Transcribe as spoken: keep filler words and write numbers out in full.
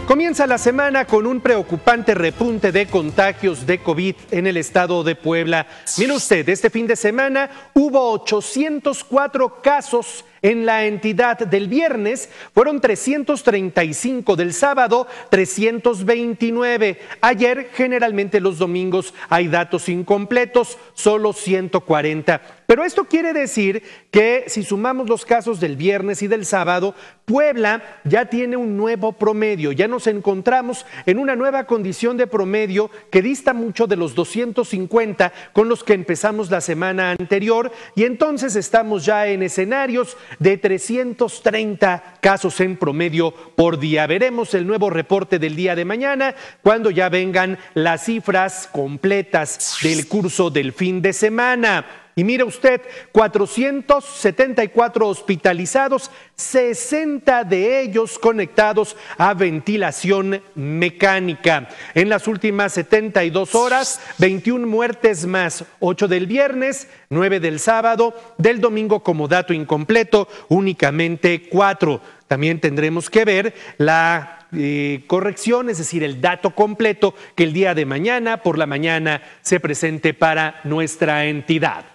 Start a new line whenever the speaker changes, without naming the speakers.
Comienza la semana con un preocupante repunte de contagios de COVID en el estado de Puebla. Mire usted, este fin de semana hubo ochocientos cuatro casos en la entidad. Del viernes fueron trescientos treinta y cinco, del sábado trescientos veintinueve. Ayer, generalmente los domingos hay datos incompletos, solo ciento cuarenta. Pero esto quiere decir que si sumamos los casos del viernes y del sábado, Puebla ya tiene un nuevo promedio, ya nos encontramos en una nueva condición de promedio que dista mucho de los doscientos cincuenta con los que empezamos la semana anterior, y entonces estamos ya en escenarios de trescientos treinta casos en promedio por día. Veremos el nuevo reporte del día de mañana cuando ya vengan las cifras completas del curso del fin de semana. Y mire usted, cuatrocientos setenta y cuatro hospitalizados, sesenta de ellos conectados a ventilación mecánica. En las últimas setenta y dos horas, veintiuna muertes más, ocho del viernes, nueve del sábado, del domingo como dato incompleto, únicamente cuatro. También tendremos que ver la eh, corrección, es decir, el dato completo que el día de mañana por la mañana se presente para nuestra entidad.